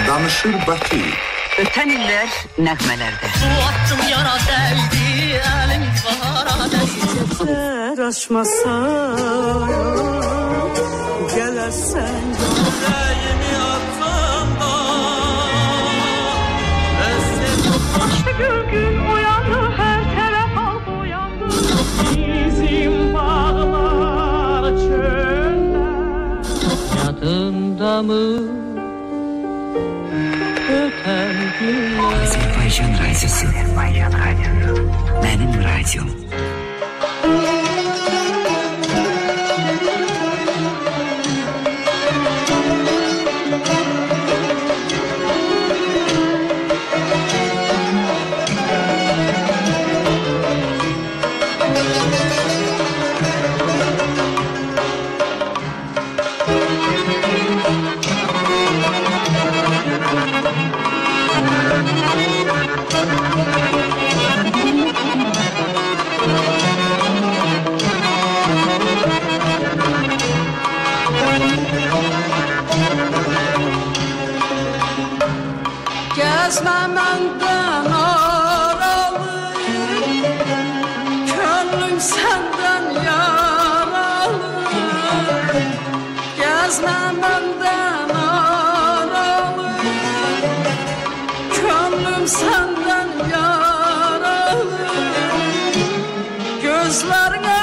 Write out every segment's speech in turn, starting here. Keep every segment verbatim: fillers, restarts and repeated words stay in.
Danışır Bakı. Öten iller nəğmələrdə. Su attım yara dəldi, əlim vara dəldi. Sər açmasa, gələrsən. Yüreğimi atsan da, Başta gün uyandı, her taraf al uyandı. Bizim bağlar çöldə. yadında mı? Öten günler. Azərbaycan radiosu. Azərbaycan radiosu. Mənim radiom. Gezme menden aralı, gönlüm senden yaralı. Gezme benden aralı, gönlüm senden yaralı. Gözlerine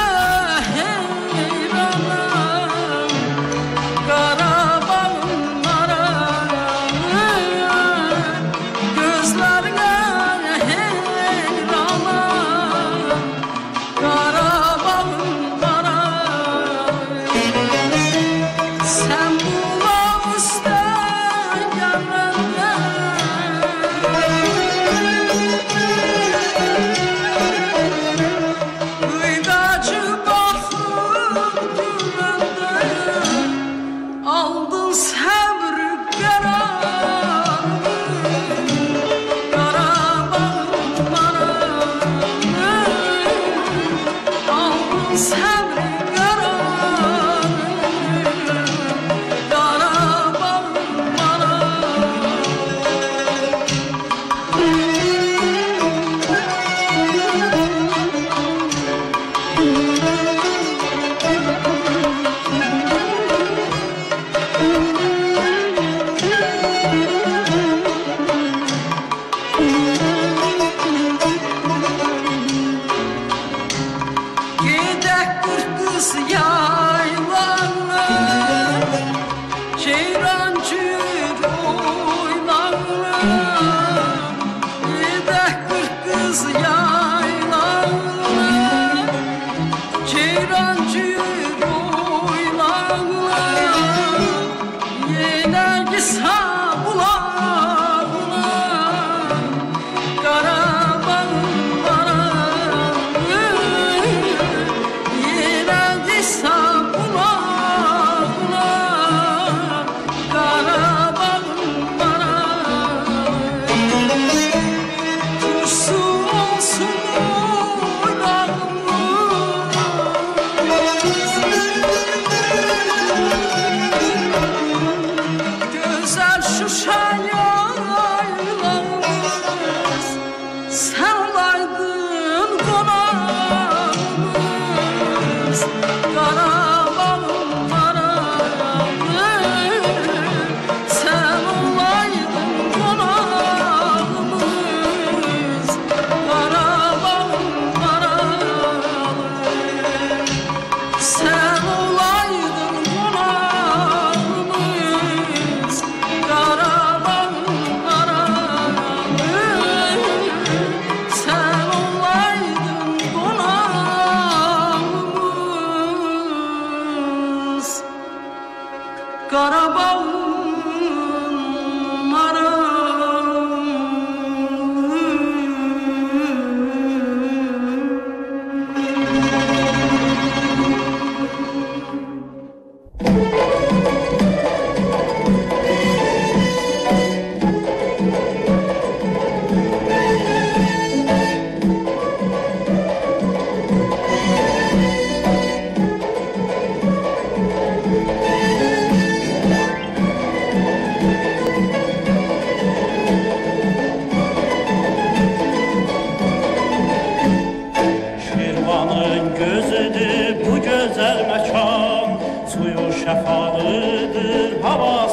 heyranım, Qarabağım maralı. Gözlerine heyranım, Qarabağım maralı. Sen bulamazsan Gıydacı bakıp gülmenden aldın sabrı kararı. Qarabağım maralı, aldın sabrı kararı. Qarabağım maralı. Gidək qırx qız yaylanır, ceyran cür oynanır. Gidək qırx qız yaylanır, ceyran cür oynanır. Yenə qısa bulağına, Qarabağım maralı. Yenə qısa bulağına, Qarabağım maralı. Turşu olsun oynağımız, gözəl Şuşa yaylamız. Sen olaydın qonağımız, Qarabağım maralı. Sen olaydın qonağımız, Qarabağım maralı. Sen olaydın qonağımız, Qarabağım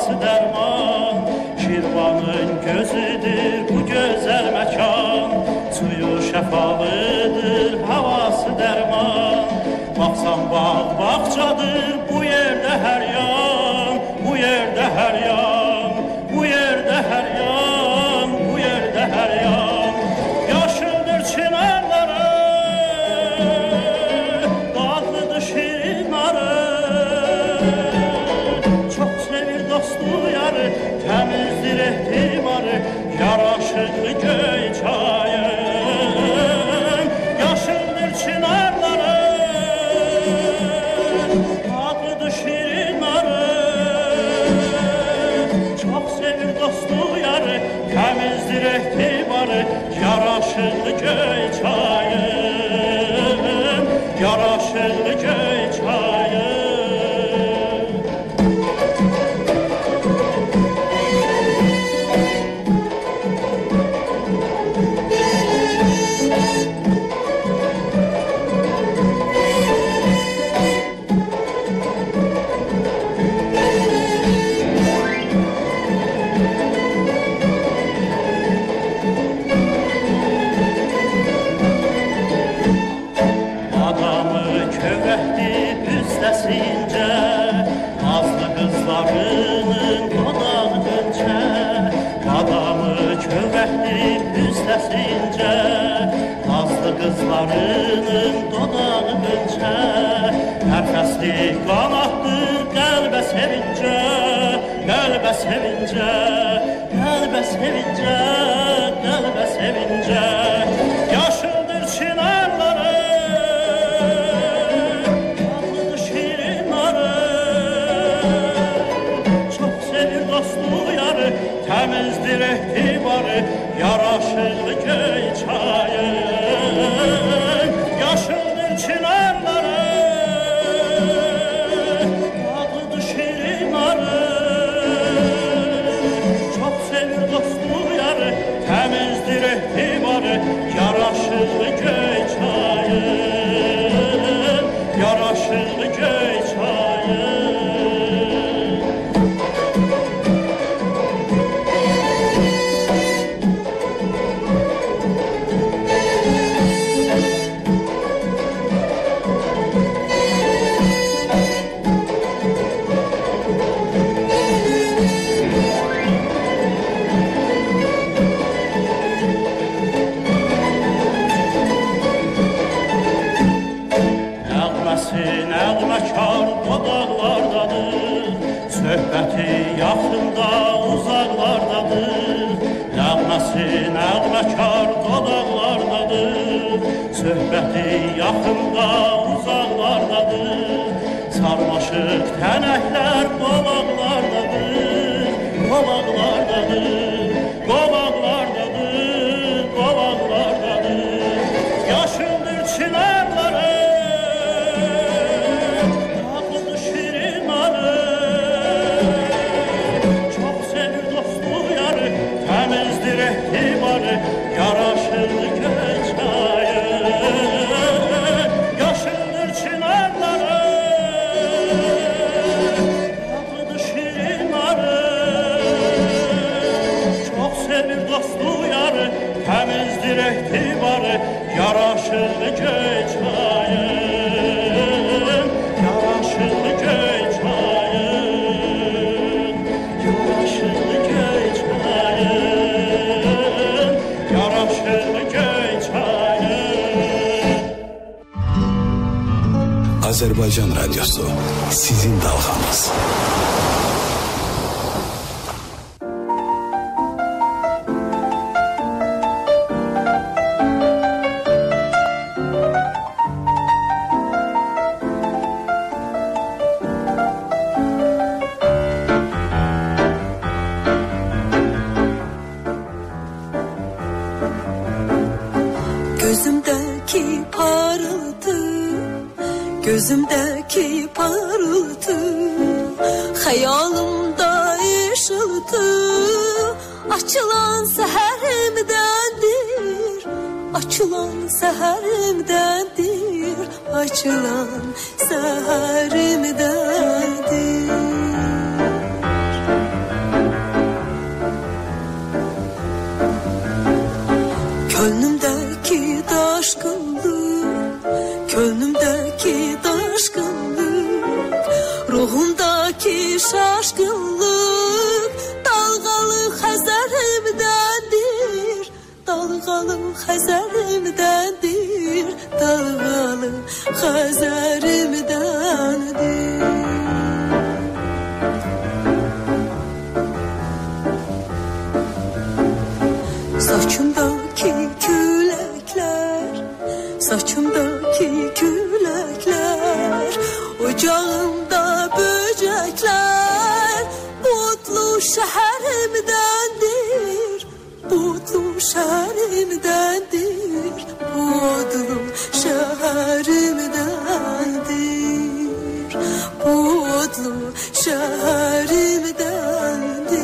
havası derman. Şirvanın gözüdür bu güzel mekan, suyu şəfalıdır, havası derman. Baksan bağ bahçadır bu yerde her yan, bu yerde her yan, bu yerde her yan, bu yerde her yan. Yaşıldır çınarları, dağlıdır şirin arı. Çok sevir dostu yarı, temizdir ehtimarı, yaraşıklı göy çayım. Yaşıldır çınarları, dağlıdır şirin arı. Çok sevir dostu yarı, temizdir ehtimarı, yaraşıklı göy çayım, yaraşıklı göy çayım. Adamı kövrəkdir üstəsincə, nazlı qızlarının dodağı gönçə. Adamı kövrəkdir üstəsincə, nazlı qızlarının dodağı gönçə. Nəfəsli qanatdır qəlbə sevincə, qəlbə sevincə, qəlbə sevincə, qəlbə sevincə. Yaşıldır çınarları, temizdir ehtibarı, yaraşıklı göy çayım. Yaşıldır çınarları, dağlıdır şirin arı. Çok sevir dostu yarı, temizdir ehtibarı, yaraşıklı göy çayım, yaraşıklı göy çayım. Nəğməkar dodaqlardadır, söhbəti yaxında uzaqlardadır. Nəğməsi nəğməkar dodaqlardadır, söhbəti yaxında uzaqlardadır. Sarmaşıq tənəklər qovaqlardadır, qovaqlardadır, qovaqlardadır, qovaqlardadır. Yaşıldır çınarları, temizdir ehtibarı, yaraşıklı göy çayım. Yaşıldır çınarları, dağlıdır şirin arı. Çok sevir dostu yarı, temizdir ehtibarı, yaraşıklı göy çayım, yaraşıklı göy çayım, yaraşıklı göy çayım, yaraşıklı göy çayım. Azerbaycan Radyosu, sizin dalğanız. Gözümdeki parıltı, gözümdeki parıltı, hayalımda ışıltı, açılan seherimdendir, açılan seherimdendir, açılan seherimdendir. dalgalı Xəzərimdəndir, dalgalı Xəzərimdəndir. Saçımdaki küləklər, saçımdaki küləklər, ocağımda böcəklər, Budlu şəhərimdəndir, Budlu şəhərimdəndir, Budlu şəhərimdəndir, Budlu şəhərimdəndir.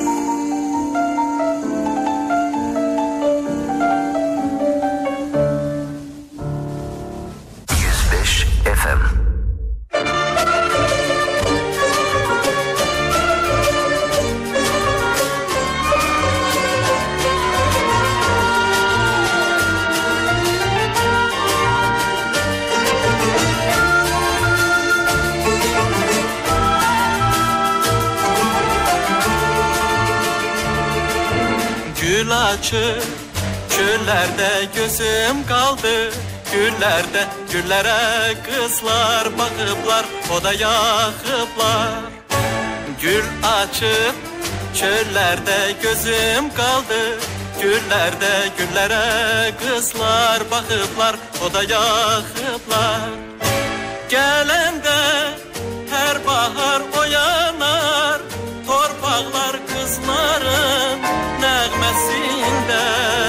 Gül açır, çöllerde gözüm kaldı. Güllerde güllere kızlar bakıplar, o da yakıplar. Gül açıp çöllerde gözüm kaldı. Güllerde güllere kızlar bakıplar, o da yakıplar. Gelende her bahar oyanar, torpaklar kızların nəğməsində.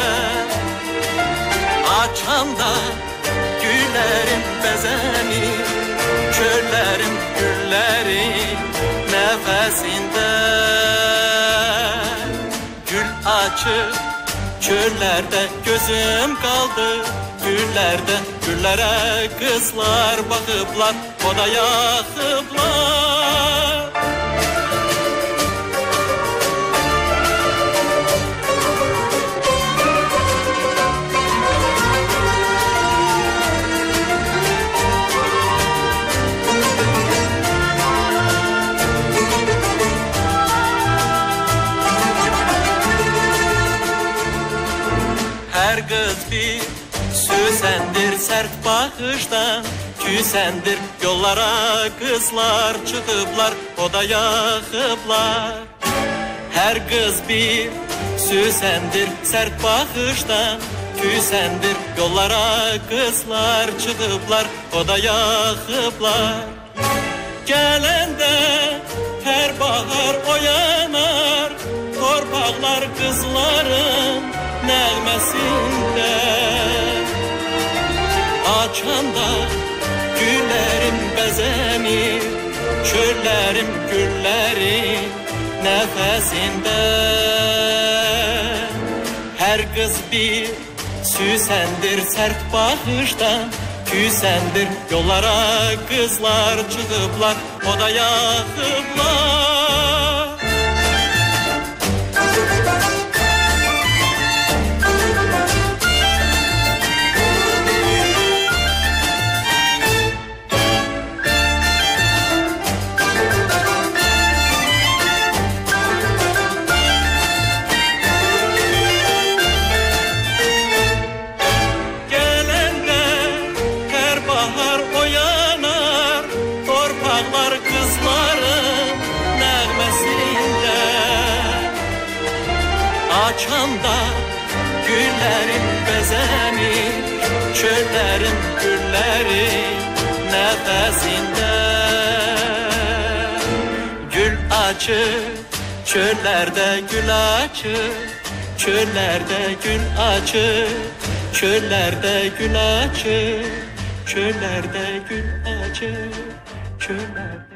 Açanda güllərim bəzəni, çöllərim güllərin nəfəsində. Gül açıb çöllərdə gözüm qaldı, güllerde güllere kızlar bakıplar, o da yakıplar. Her kız bir süsendir sert bakıştan, küsendir yollara kızlar çıkıplar, o da yakıplar. Her kız bir süsendir sert bakıştan, küsendir yollara kızlar çıkıplar, o da yakıplar. Gelende her bahar oyanar, torpaklar kızların nəğməsində. Açanda güllərim bəzəmir, çöllərim güllərin nəfəsində. Hər qız bir süsəndir sərt baxışdan, küsəndir yollara kızlar çıkıplar, o da yakıplar. Açanda güllerin bezemir, çöllerin gülleri nefesinde. Gül açır, çöllerde gül açır, çöllerde gül açır, çöllerde gül açır, çöllerde gül açır, çöllerde.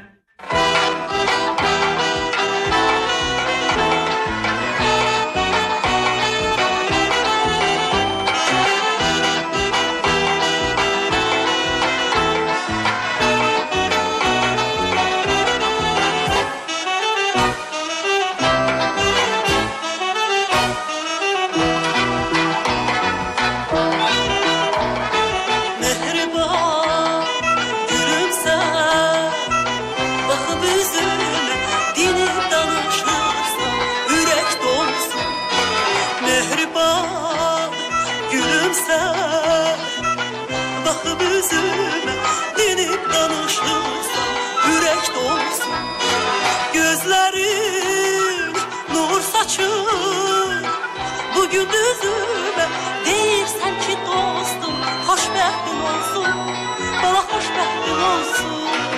açır bugün üzüme. Deyirsən ki dostum, xoşbəxtin olsun, bala xoşbəxtin olsun.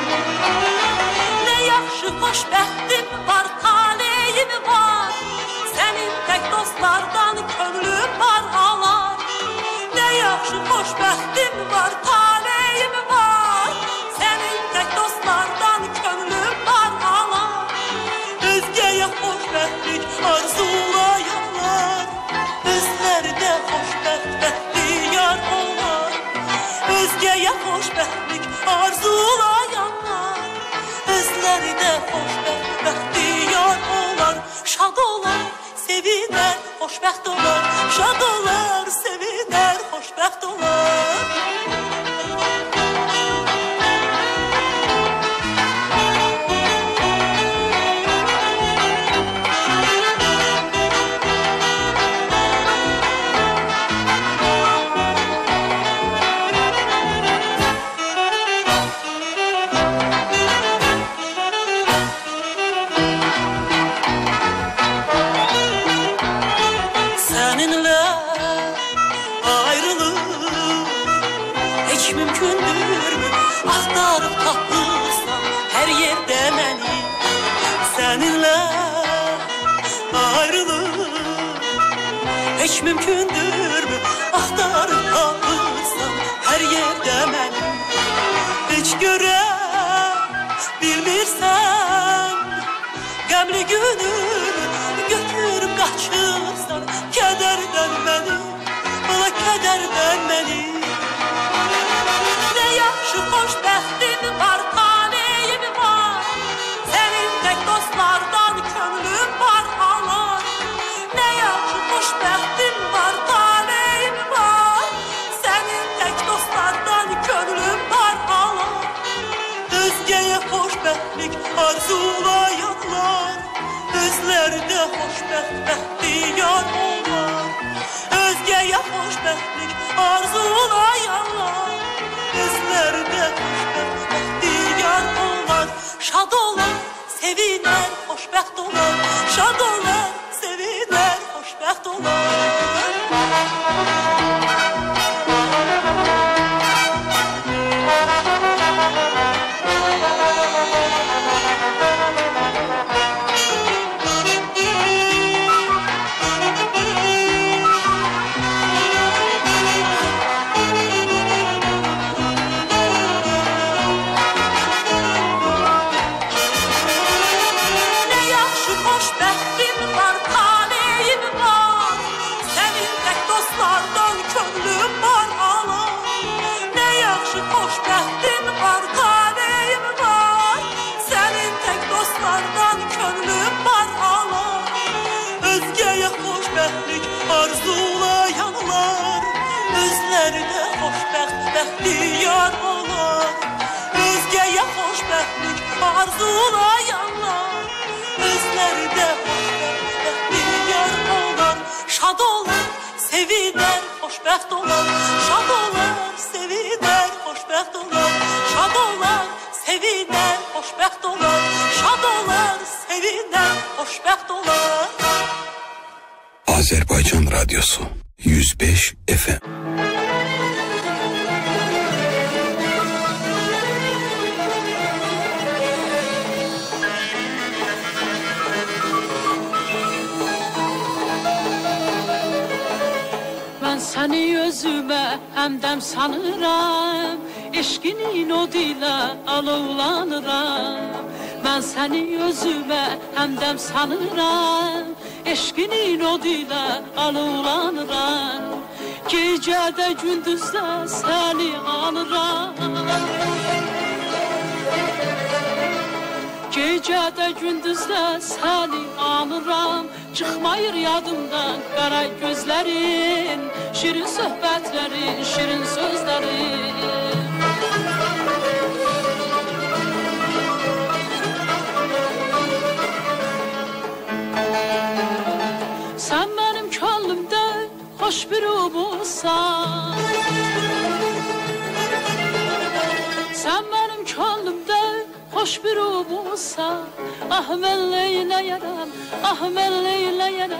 Ne yaxşı xoşbəxtim var, taleyim var. Sənin tək dostlardan könlüm var alar. Ne yaxşı xoşbəxtim var, taleyim var. Sənin tək dostlardan könlüm var alar. Özgəyə xoşbəxtlik arzulayanlar, özlərdə xoşbəxt bəxtiyar olar. Özgəyə xoşbəxtlik arzulayanlar, özlərdə xoşbəxt bəxtiyar olar. Şad olar, sevinər, xoşbəxt olar. Şad olar, sevinər, xoşbəxt olar. Seninle ayrılık hiç mümkündür mü? Aktarıp tapırsan her yerde beni. Seninle ayrılık hiç mümkündür mü? Aktarıp tapırsan her yerde beni. Hiç göre bilmirsen gemli günümü, götürüp kaçırsan kederden beni, bana kederden beni. Ne yaxşı xoşbəxtim var, taleyim var. Senin tek dostlardan könlüm var alar. Ne yaxşı xoşbəxtim var, taleyim var. Senin tek dostlardan könlüm var alar. Özgəyə xoşbəxtlik arzulayanlar, özlərdə xoşbəxt bəxtiyar olar. Özgəyə xoşbəxtlik arzulayanlar, özlərdə xoşbəxt bəxtiyar olar. Şad olar, sevinər, xoşbəxt olar. Şad olar, sevinər, xoşbəxt olar. Ne yaxşı xoşbəxtim var, taleyim var. Sənin tək dostlardan könlüm var alar. Ne yaxşı xoşbəxtim var, taleyim var. Sənin tək dostlardan könlüm var alar. Özgəyə xoşbəxtlik arzulayanlar, özlərdə xoşbəxt bəxtiyar olar. Özgəyə xoşbəxtlik arzulayanlar, özlərdə xoşbəxt bəxtiyar olar. Şad olar, sevinər, xoşbəxt olar. Şad olar, sevinər, xoşbəxt olar. Şad olar, sevinər, xoşbəxt olar. Şad olar, sevinər, xoşbəxt olar. Azerbaycan Radyosu yüz beş F M. Ben seni özüme hemdem sanıram, eşkinin oduyla alovlanıram. Ben seni özüme hemdem sanıram, eşkinin oduyla alovlanıram. Gecede gündüzde seni anıram. Gecede gündüzde seni anıram. Çıkmayır yadımdan kara gözlerin, şirin sohbetlerin, şirin sözlerin. Sen benim könlümde hoş bir umutsan. Sen benim könlümde hoş bir umutsan. Ah ben leyleyerem, ah ben leyleyerem.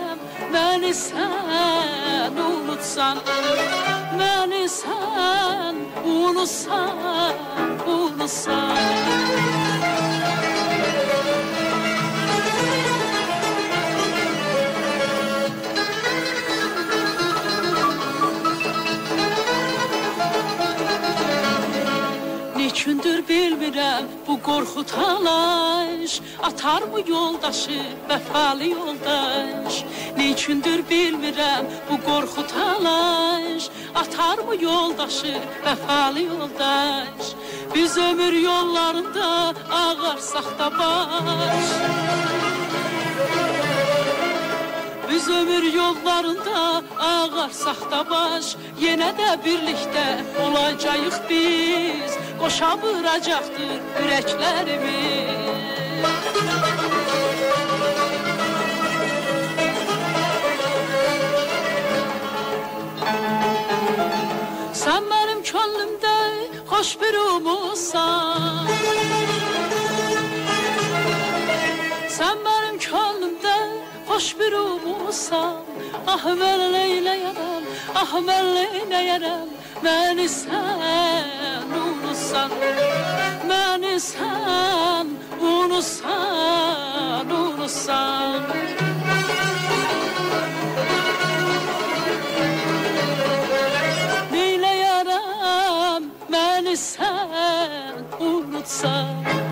məni sən unutsan, məni sən unutsan, unutsan. Niçündür bilmirəm bu qorxu talaş, atar mı yoldaşı vəfalı yoldaş? Niçündür bilmirəm bu qorxu talaş, atar mı yoldaşı vəfalı yoldaş? Biz ömür yollarında ağarsaq da baş, biz ömür yollarında ağarsaq da baş, yenə də birlikdə olacağıq biz, qoşa vuracaqdır ürəklərimiz. Sən mənim könlümdə xoş bir umutsan, sən mənim könlümdə xoş bir umutsan. Ah mən neyləyərəm, ah mən neyləyərəm, məni sən unutsan, məni sən unutsan, unutsan. Neyləyərəm, məni sən unutsan.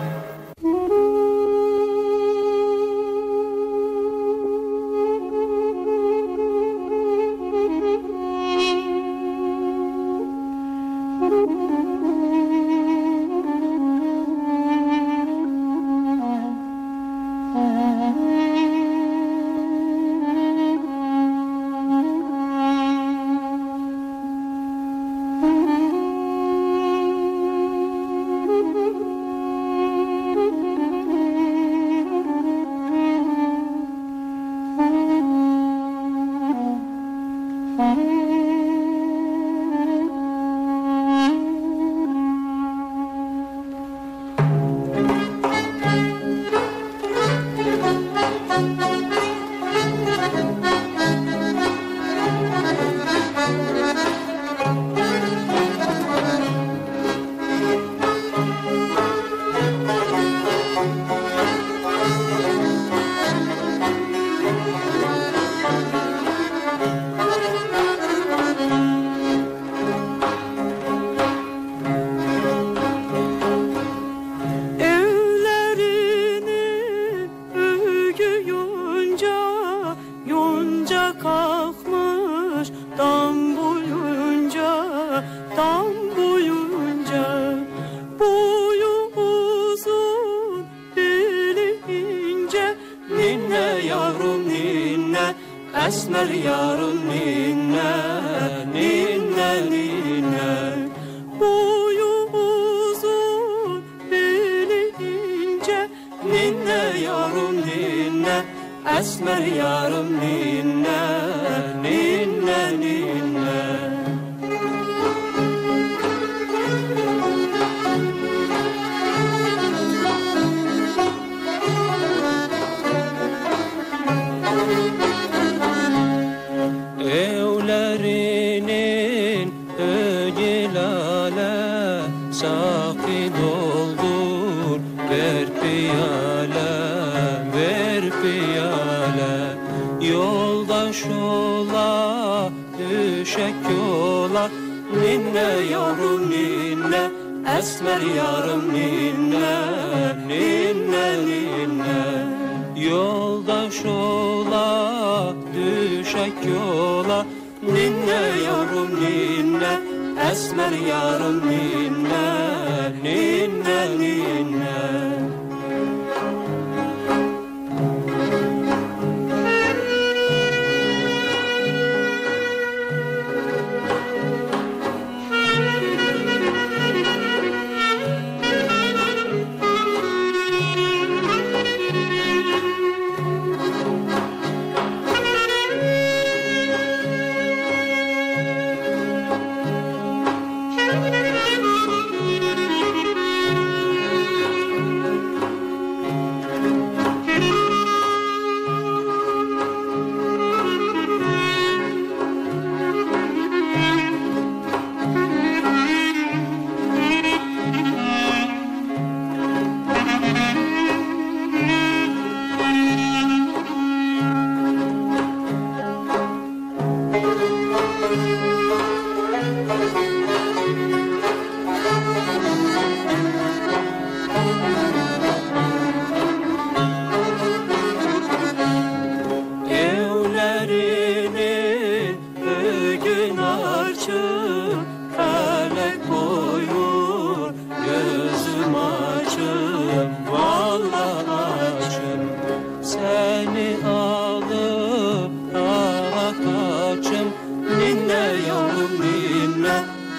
Esmer yarım ninne, ninne, ninne. Boyu uzun, beli ince, Ninne yarım ninne, esmer yarım ninne, ninne, ninne. Evlerinin ögilale saki doldur, ver piyale, ver piyale. Yoldaş ola, düşek yola, Ninne yavrum ninne, esmer yarım ninne, ninne, ninne. yoldaş ola, düşek yola. Ninne yavrum ninne, esmer yarım ninne, ninne, ninne.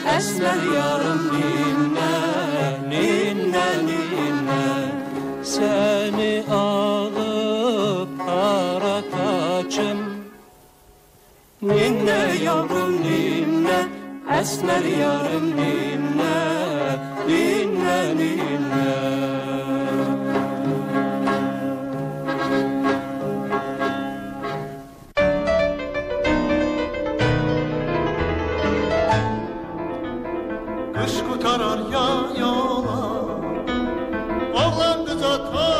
Əsmər yarım ninə, ninə, ninə. Səni alıb hara kaçım? Ninə yavrum ninə, əsmər yarım ninə, ninə, ninə. Kış kurtarar ya yola, oğlan kıza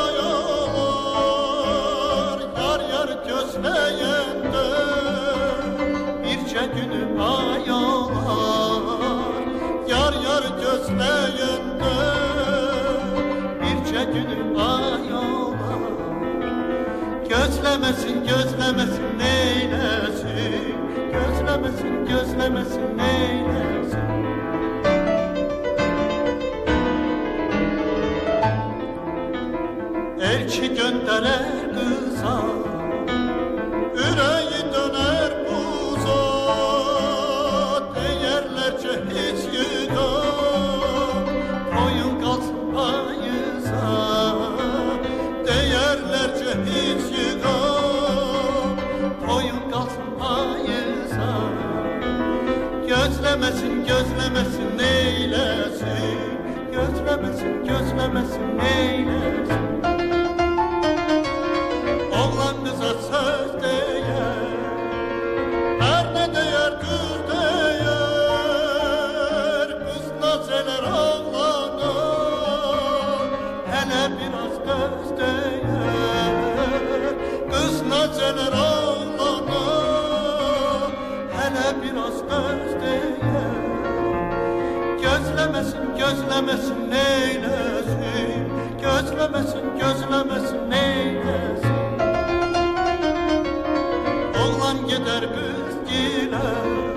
tayalar, yar yar gözleyende birce günü ayalar, yar yar gözleyende birce günü ayalar. Gözlemesin gözlemesin neylesin, gözlemesin gözlemesin neylesin. Elçi gönderer kıza, yüreği döner buza, değerlerce hiç yıka, koyun kalsın payıza, değerlerce hiç yıka, koyun kalsın payıza. Gözlemesin gözlemesin neylesin, gözlemesin gözlemesin neylesin. Oğlan kıza söz değer, her ne değer kız değer. Kız nazeler ağlana, hele biraz göz değer. Kız nazeler ağlana, hele biraz göz değer. Gözlemesin gözlemesin neylesin, gözlemesin gözlemesin neylesin. Oğlan gider kız gile,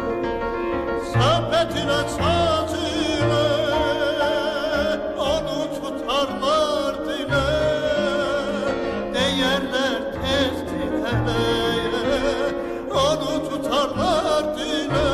sepet ile saz ile, onu tutarlar dile, değerler tezdir hele, onu tutarlar dile,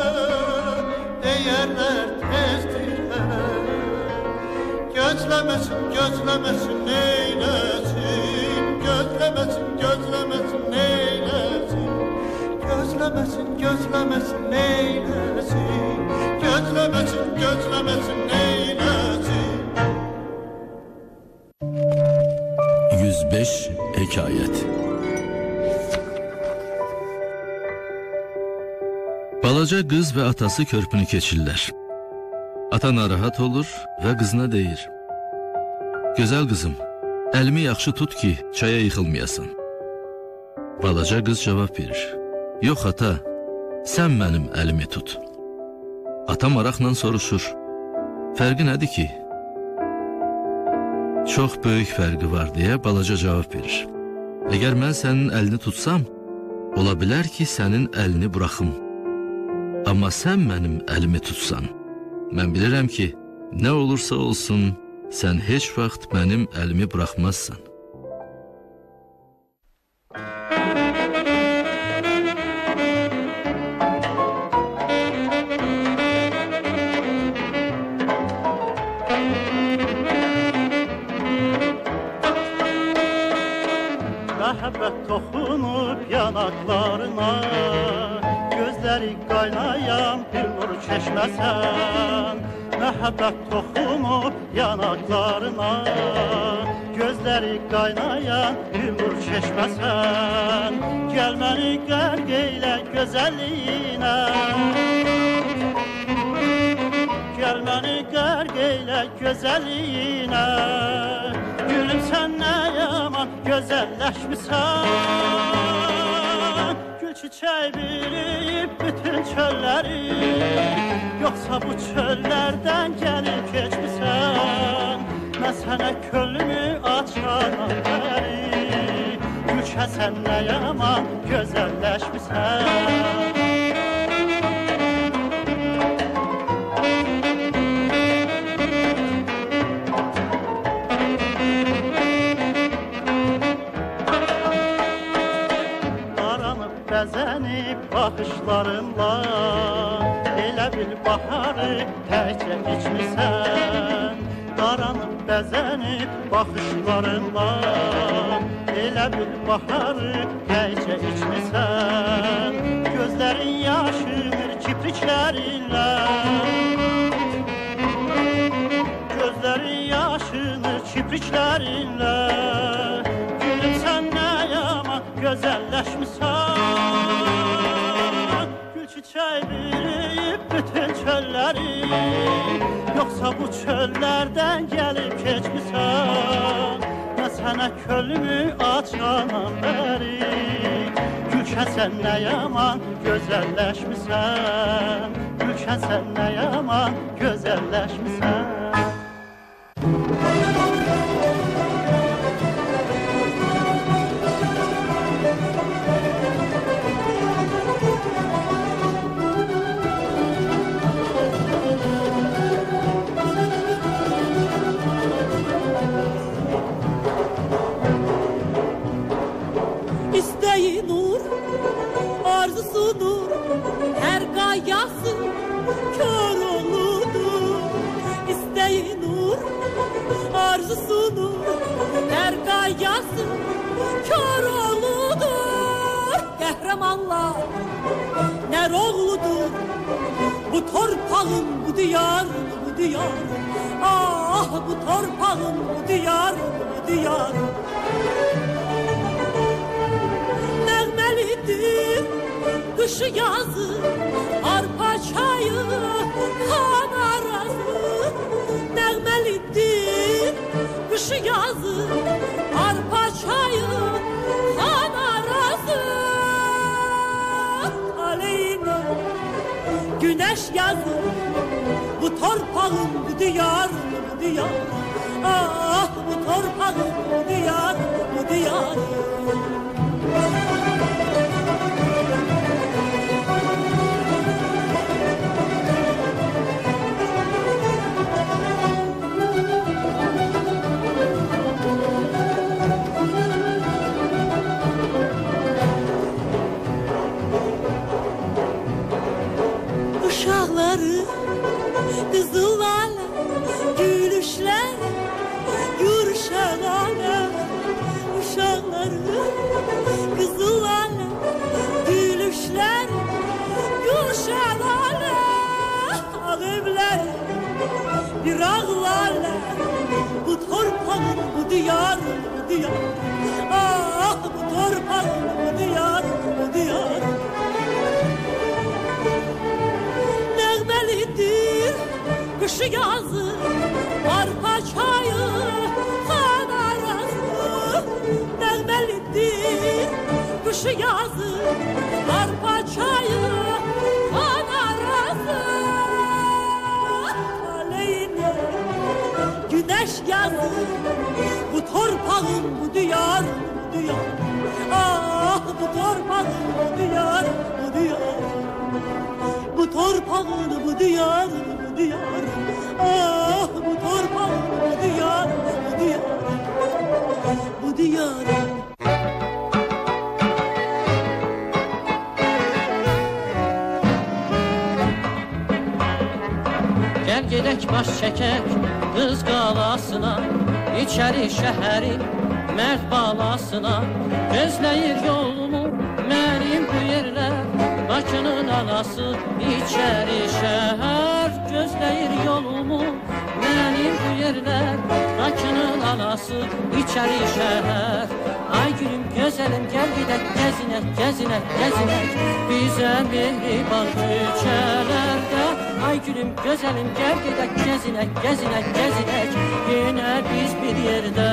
değerler tezdir hele. Gözlemesin gözlemesin neylesin, gözlemesin gözlemesin neylesin. Gözlemesin gözlemesin neylesin, gözlemesin gözlemesin neylesin. yüz beş Hekayet. Balaca qız və atası körpünü keçirlər. Ata narahat olur və qızına deyir: "Gözəl qızım, əlimi yaxşı tut ki, çaya yıxılmayasın." Balaca qız cavab verir: "Yox ata, sən mənim əlimi tut." Ata maraqla soruşur: "Fərqi nədir ki?" "Çox böyük fərqi var" deyə balaca cavab verir. "Əgər mən sənin əlini tutsam, ola bilər ki, sənin əlini buraxım. Amma sən mənim əlimi tutsan, mən bilirəm ki, nə olursa olsun, sən heç vaxt mənim əlimi buraxmazsan." Məhəbbət toxunub yanaqlarına, gözləri qaynayan bir nur çeşməsən. Məhəbbət toxunub yanaqlarına, gözləri qaynayan bir nur çeşməsən. Gəl məni qərq eylə gözəlliyinə, gəl məni qərq eylə gözəlliyinə. Gülüm sən nə yaman gözəlləşmisən, gül çiçək biriyib bütün çölləri, yoxsa bu çöllərdən gəlib keçmisən. Mən sənə könlümü açanam bəri, gül sən nə yaman gözəlləşmisən. bəzənib baxışlarınla, elə bil baharı təkcə içmirsən. Qaranıb bəzənib baxışlarınla, elə bil baharı təkcə içmirsən. Gözlərin yaşır kipriklərinlə, gözlərin yaşınır kipriklərinlə. Gülüm sən nə yaman gözəlləşmisən. Gül çiçək biriyib bütün çölləri, yoxsa bu çöllərdən gəlib keçmisən. Mən sənə kölümü açanam bəri, Gülşən sən nə yaman gözəlləşmisən. Gülşən sən nə yaman gözəlləşmisən. İsteği nur, arzusu nur, her gayası kör oludur. İsteği nur, arzusu nur, her gayası kör oludur. Qəhrəmanlar nər oğludur, bu torpağın, bu diyar, bu diyar. Ah, bu torpağın, bu diyar, bu diyar. Nəğməlidir qışı yazı, arpa çayı, xan arazı. Nəğməlidir qışı yazı, arpa çayı, xan arazı. Aleyhine güneş yazı, bu torpağın, bu diyar, bu diyar. Ah, bu torpağın, bu diyar, bu diyar. Uşaqları, qızıllarla, gülüşlərlə, yürüşənlərlə. Uşaqları, qızıllarla, gülüşlərlə, yürüşənlərlə. Ağ evləri, bir ağlarla, bu torpağın, bu diyarın, bu diyar. Ah, bu torpağın, bu diyar, bu diyar. Nəğməlidir qışı yazı, arpa çayı, xan arazı. Nəğməlidir qışı yazı, arpa çayı, xan arazı. Aleyhine güneş yazı, bu torpağın, bu diyar, bu diyar. Ah, bu torpağın, bu diyar, bu diyar. Bu torpağın, bu diyar, bu diyar. Ah, bu torpağın, bu diyar, bu diyar. Bu diyar. Gel gedək baş çəkək qız qalasına, İçəri şəhərin mərd balasına. Gözləyir yolumu mənim bu yerlər, Bakının anası içəri şəhər. Gözləyir yolumu mənim bu yerlər, Bakının anası içəri şəhər. Ay gülüm gözəlim gəl gedək gəzinək, gəzinək, gəzinək bizə mehriban küçələrdə. Ay gülüm gözəlim gəl gedək gəzinək, gəzinək, gəzinək yenə biz bir yerdə.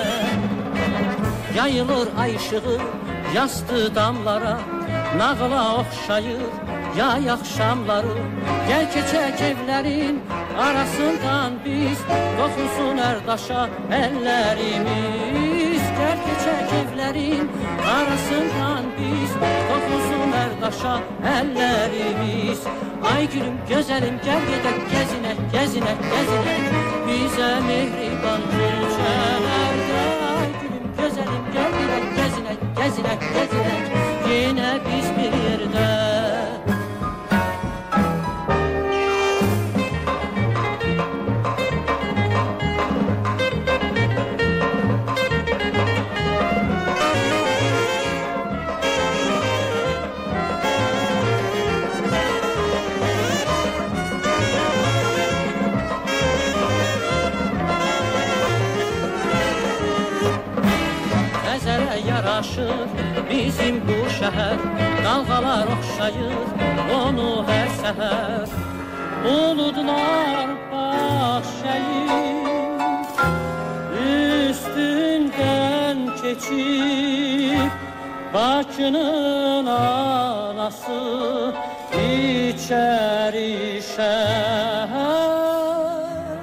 Yayılır ay ışığı yastı damlara, nağla oxşayır yay axşamları. Gəl keçək evlərin arasından biz, toxunsun ərdaşa əllərimiz. Gəl keçək evlərin arasından biz, toxunsun ərdaşa əllərimiz. Ay gülüm gözəlim gəl gedək gəzinək, gəzinək, gəzinək bizə mehriban küçələrdə. Ay gülüm gözəlim gəl gedək gəzinək, gəzinək, gəzinək yenə biz bizim bu şəhər. Dalğalar oxşayır onu hər səhər. Buludlar baş əyir, üstündən keçib Bakının anası içəri şəhər.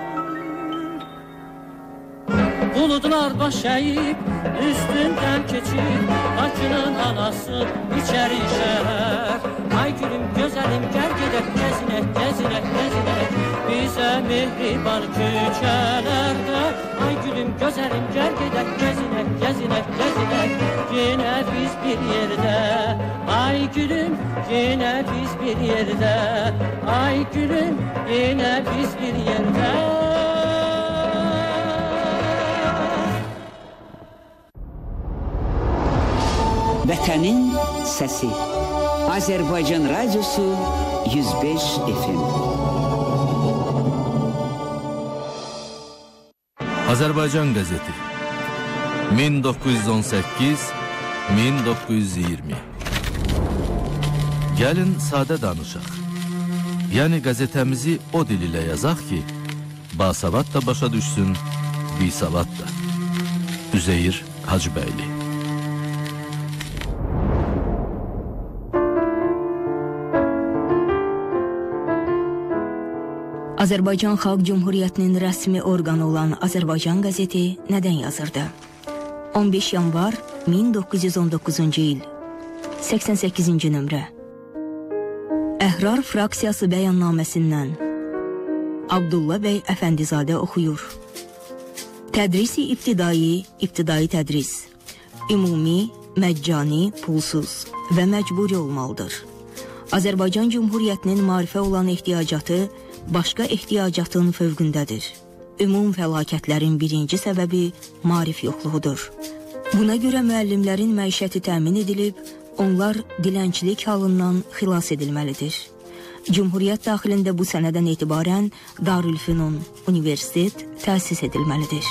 Buludlar baş əyib, üstündən keçib Bakının anası içəri şəhər. Ay gülüm, gözəlim, gəl gedək, gəzinək, gəzinək, gəzinək bizə mehriban küçələrdə. Ay gülüm, gözəlim, gəl gedək, gəzinək, gəzinək, gəzinək yenə biz bir yerdə. Ay gülüm, yenə biz bir yerdə. Ay gülüm, yenə biz bir yerdə. Vətənin səsi Azərbaycan Radyosu yüz beş F M. Azərbaycan qəzeti min doqquz yüz on səkkiz - min doqquz yüz iyirmi. Gəlin sadə danışaq. Yəni qəzetəmizi o dil ilə yazaq ki, basavad da başa düşsün, bisavad da. Üzeyir Hacıbəyli. Azərbaycan Xalq Cümhuriyyətinin rəsmi orqanı olan Azərbaycan qəzeti nədən yazırdı? on beş yanvar min doqquz yüz on doqquzuncu il, səksən səkkizinci nömrə. Əhrar fraksiyası bəyannaməsindən Abdullah bəy Əfəndizadə oxuyur. Tədrisi ibtidai, ibtidai tədris, ümumi, məccani, pulsuz və məcburi olmalıdır. Azərbaycan Cümhuriyyətinin maarifə olan ehtiyacatı başqa ehtiyacatın fövqündədir. Ümum fəlakətlərin birinci səbəbi maarif yoxluğudur. Buna görə müəllimlərin məişəti təmin edilib, onlar dilənçilik halından xilas edilməlidir. Cümhuriyyət daxilində bu sənədən etibarən Darülfünun, universitet təsis edilməlidir.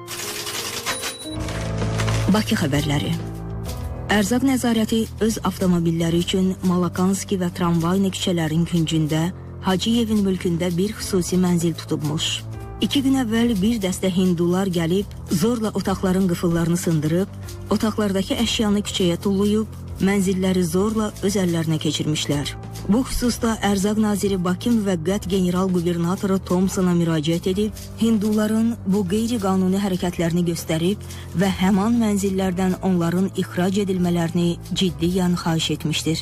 Bakı xəbərləri. Ərzaq nəzarəti öz avtomobilləri üçün Malakanski və Tramvayni küçələrin küncündə Hacıyevin mülkündə bir xüsusi mənzil tutubmuş. İki gün əvvəl bir dəstə hindular gəlib, zorla otaqların qıfıllarını sındırıb, otaqlardakı əşyanı küçəyə tullayıb, mənzilləri zorla öz əllərinə keçirmişlər. Bu xüsusda Ərzaq naziri Bakı müvəqqət general qubernatoru Thompsona müraciət edib, hinduların bu qeyri-qanuni hərəkətlərini göstərib və həman mənzillərdən onların ixrac edilmələrini ciddiyyən xahiş etmişdir.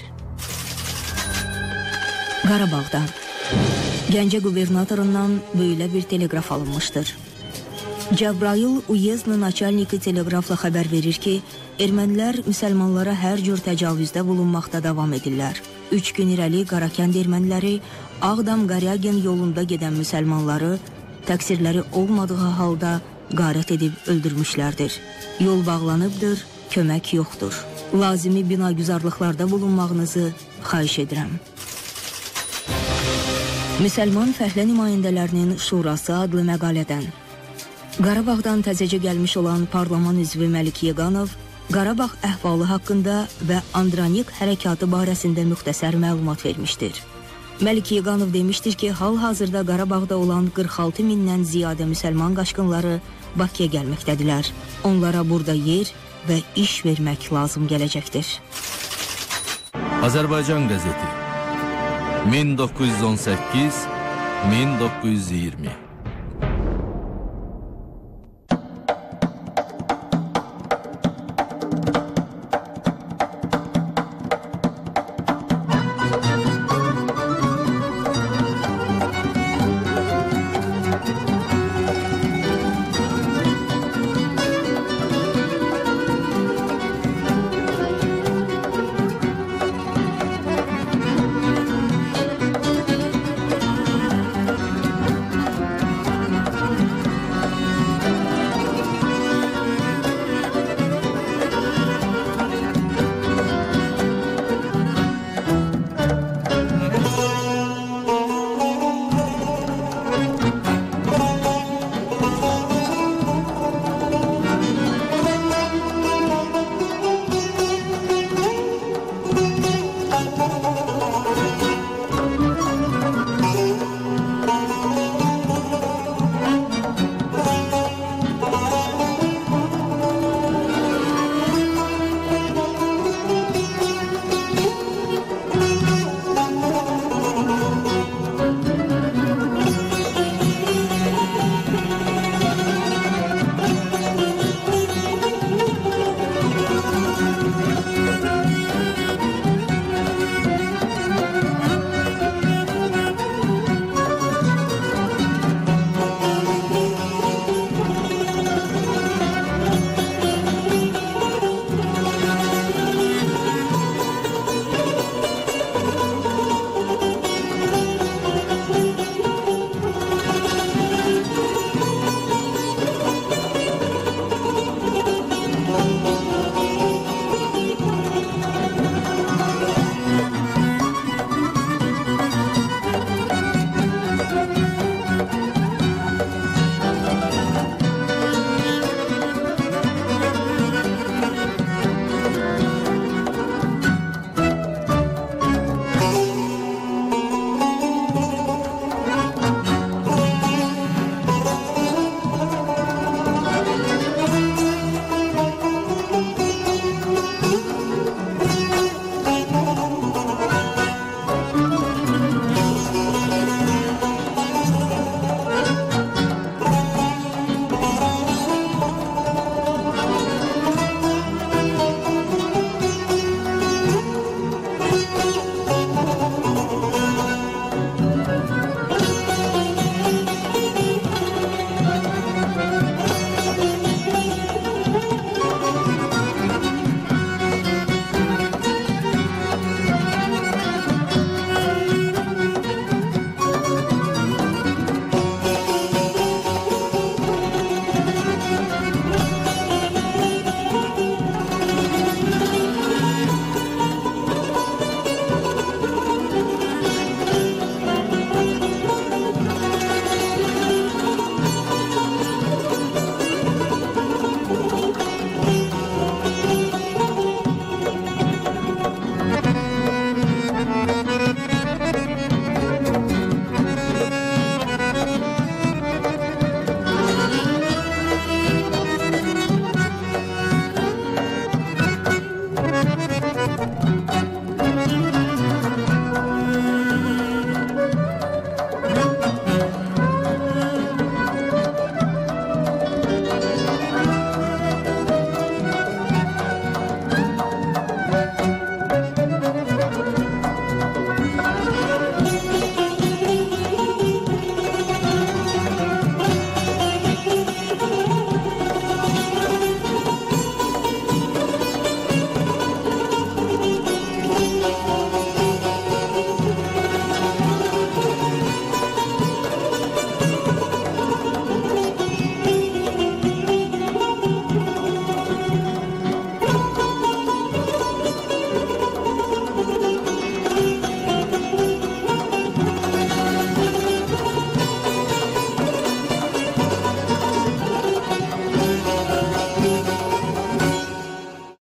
Qarabağda Gəncə qubernatorundan böyle bir telegraf alınmışdır. Cəbrayıl Uyezdin naçalniki telegrafla xəbər verir ki, ermənilər müsəlmanlara hər cür təcavüzdə bulunmaqda davam edirlər. Üç gün irəli Qarakənd erməniləri Ağdam-Qaryagen yolunda gedən müsəlmanları təqsirləri olmadığı halda qarət edib öldürmüşlərdir. Yol bağlanıbdır, kömək yoxdur. Lazımi binagüzarlıqlarda bulunmağınızı xahiş edirəm. Müsəlman fəhlə nümayəndələrinin şurası adlı məqalədən. Qarabağdan təzəcə gəlmiş olan parlament üzvü Məlik Yeqanov Qarabağ əhvalı haqqında və Andranik hərəkatı barəsində müxtəsər məlumat vermişdir. Məlik Yeqanov demişdir ki, hal-hazırda Qarabağda olan qırx altı mindən ziyadə müsəlman qaçqınları Bakıya gəlməkdədirlər. Onlara burada yer və iş vermək lazım gələcəkdir. Azərbaycan qəzeti min doqquz yüz on səkkiz - min doqquz yüz iyirmi